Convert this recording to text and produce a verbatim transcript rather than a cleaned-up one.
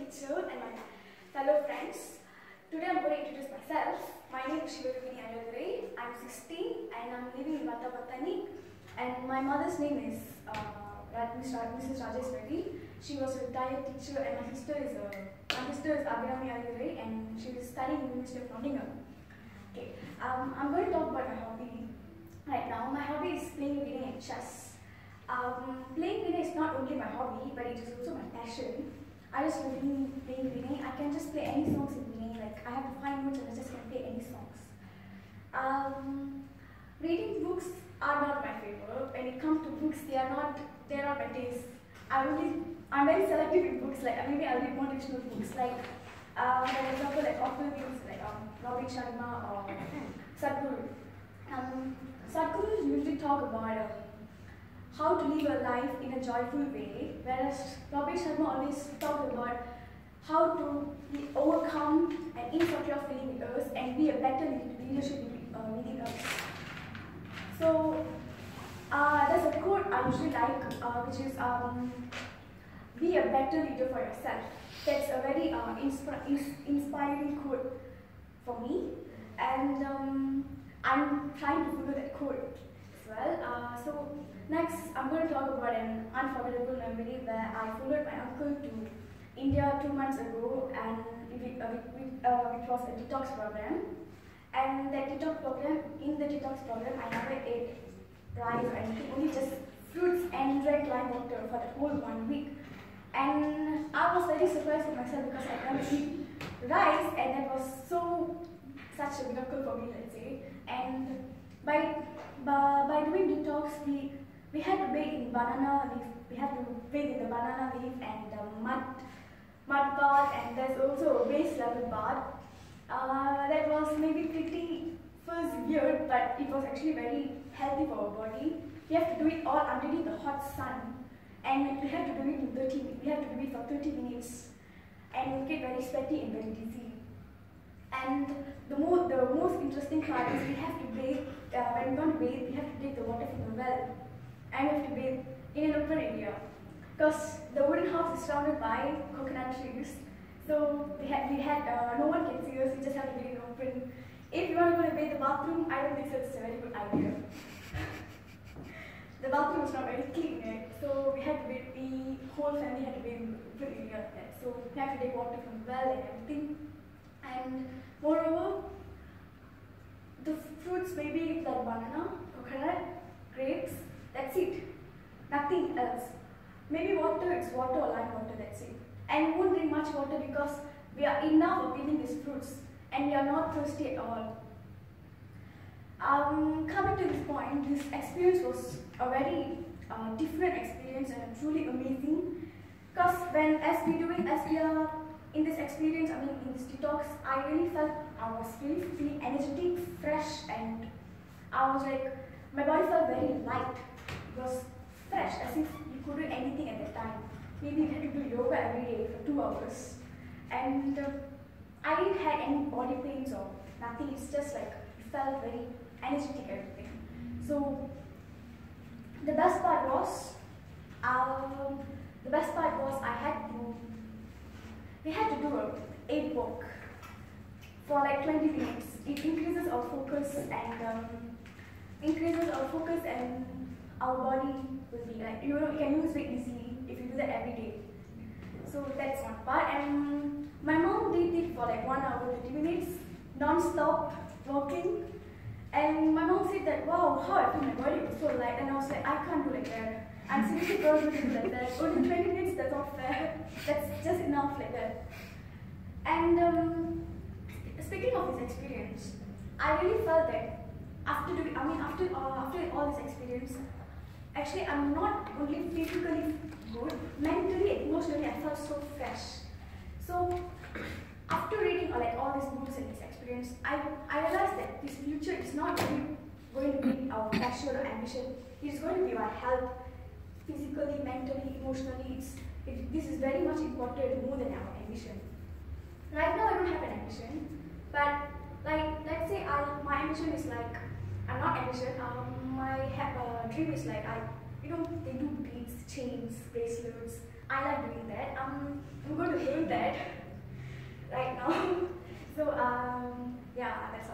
teacher and my fellow friends. Today I'm going to introduce myself. My name is Shivaroubhinee. I'm sixteen and I'm living in Vattapatani. And my mother's name is uh, Missus Rajesh Reddy. She was a retired teacher, and my sister is a my sister is Abhinami and she is studying in the University of Nottingham. Okay, um, I'm going to talk about my hobby right now. My hobby is playing video and chess. Um, playing video is not only my hobby, but it is also my passion. I just love playing video. I can just play any songs in video. Like I have to find notes and I just can play any songs. Um, reading books are not my favorite. When it comes to books, they are not they are not my taste. I only I'm very selective in books. Like maybe I'll read motivational books. Like uh, for example, like author names like um, Robin Sharma or Sadhguru. Um, Sadhguru usually talk about uh, how to live a life in a joyful way, whereas Robin Sharma always talk about how to overcome an insecure feeling with us and be a better leadership uh, leading us. So uh, there's a quote I usually like, uh, which is um, be a better leader for yourself. That's a very uh, insp inspiring quote for me, and um, I'm trying to follow that quote as well. Uh, so next, I'm going to talk about an unforgettable memory where I followed my uncle to India two months ago, and it, uh, it, uh, it was a detox program. And that detox program, in the detox program, I never ate rice or anything, only just fruits and drank lime water for the whole one week. And I was very surprised with myself because I never eat rice, and that was so such a miracle for me, let's say. And by by, by doing detox, we we had to bathe in banana leaf. We had to bathe in the banana leaf and the mud mud bath, and there's also a base level bath. Uh, that was maybe pretty first weird, but it was actually very healthy for our body. We have to do it all underneath the hot sun, and we have to do it in thirty. We have to do it for thirty minutes, and we get very sweaty and very dizzy. And the more the most interesting part is we have to bathe. Uh, when we want to bathe, we have to take the water from the well, and we have to bathe in an open area, because the wooden house is surrounded by coconut trees. So we had, we had uh, no one can see us, we just have to be in open. If you want to go to bathe the bathroom, I don't think so it's a very good idea. The bathroom was not very clean, right? So we had to bathe, the whole family had to bathe in the open area there. So we had to take water from the well and everything. And moreover, the fruits maybe like banana, coconut, grapes, that's it. Nothing else. Maybe water, it's water or lime water, that's it. And we won't drink much water because we are enough of eating these fruits and we are not thirsty at all. Um, coming to this point, this experience was a very uh, different experience and truly amazing. Because when, as we doing, as we are in this experience, I mean in this detox, I really felt I was really feeling energetic, fresh, and I was like, my body felt very light. It was fresh, as if you could do anything at that time. Maybe you had to do yoga every day for two hours. And uh, I didn't have any body pains or nothing. It's just like, it felt very energetic, everything. So, the best part was, um, the best part was I had to, we had to do a eight walk for like twenty minutes. It increases our focus and um, increases our focus and our body will be like, you know, you can lose weight easily if you do that every day. So that's one part. And my mom did it for like one hour, thirty minutes, non-stop walking. And my mom said that, wow, how I feel my body was so light. And I was like, I can't do like that. I'm seriously not going to do like that. Only twenty minutes, that's not fair. That's just enough like that. And um, speaking of this experience, I really felt that after doing, I mean, after, uh, after all this experience, actually, I'm not only physically good, mentally and emotionally, I felt so fresh. So, after reading uh, like all these books and this experience, I, I realized that this future is not really going to be our passion or ambition. It is going to be our health, physically, mentally, emotionally. It's, it, this is very much important more than our ambition. Right now, I don't have an ambition, but like let's say I, my ambition is like, I'm not ambition. Um, my uh, dream is like I, you know, they do beads, chains, bracelets. I like doing that. Um, I'm going to learn that. So um, yeah, that's